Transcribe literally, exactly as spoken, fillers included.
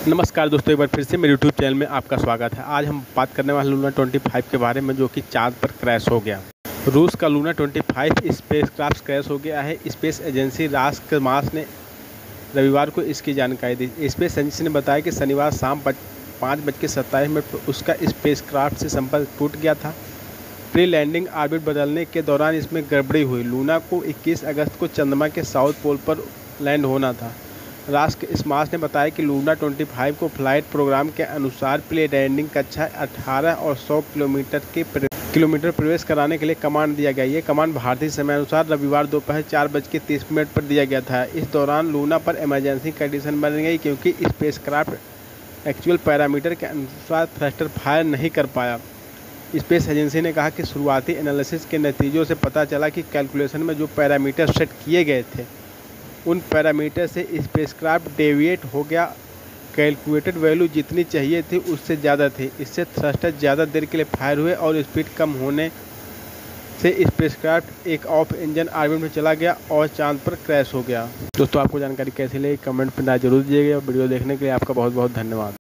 नमस्कार दोस्तों, एक बार फिर से मेरे यूट्यूब चैनल में आपका स्वागत है। आज हम बात करने वाले लूना पच्चीस के बारे में, जो कि चांद पर क्रैश हो गया। रूस का लूना पच्चीस स्पेसक्राफ्ट क्रैश हो गया है। स्पेस एजेंसी रास्कमास ने रविवार को इसकी जानकारी दी। स्पेस एजेंसी ने बताया कि शनिवार शाम पाँच बज के सत्ताईस मिनट पर उसका स्पेसक्राफ्ट से संपर्क टूट गया था। प्री लैंडिंग ऑर्बिट बदलने के दौरान इसमें गड़बड़ी हुई। लूना को इक्कीस अगस्त को चंद्रमा के साउथ पोल पर लैंड होना था। रास्कमास ने बताया कि लूना पच्चीस को फ्लाइट प्रोग्राम के अनुसार प्री लैंडिंग कक्षा अठारह और सौ किलोमीटर के किलोमीटर प्रवेश कराने के लिए कमांड दिया गया। ये कमांड भारतीय समय अनुसार रविवार दोपहर चार बज के तीस मिनट पर दिया गया था। इस दौरान लूना पर इमरजेंसी कंडीशन बन गई, क्योंकि स्पेसक्राफ्ट एक्चुअल पैरामीटर के अनुसार थ्रस्टर फायर नहीं कर पाया। स्पेस एजेंसी ने कहा कि शुरुआती एनालिसिस के नतीजों से पता चला कि कैलकुलेशन में जो पैरामीटर सेट किए गए थे, उन पैरामीटर से स्पेसक्राफ्ट डेविएट हो गया। कैलकुलेटेड वैल्यू जितनी चाहिए थी उससे ज़्यादा थी। इससे थ्रस्टर ज़्यादा देर के लिए फायर हुए और स्पीड कम होने से स्पेसक्राफ्ट एक ऑफ इंजन ऑर्बिट में चला गया और चांद पर क्रैश हो गया। दोस्तों, आपको जानकारी कैसी लगी कमेंट में जरूर दीजिएगा। वीडियो देखने के लिए आपका बहुत बहुत धन्यवाद।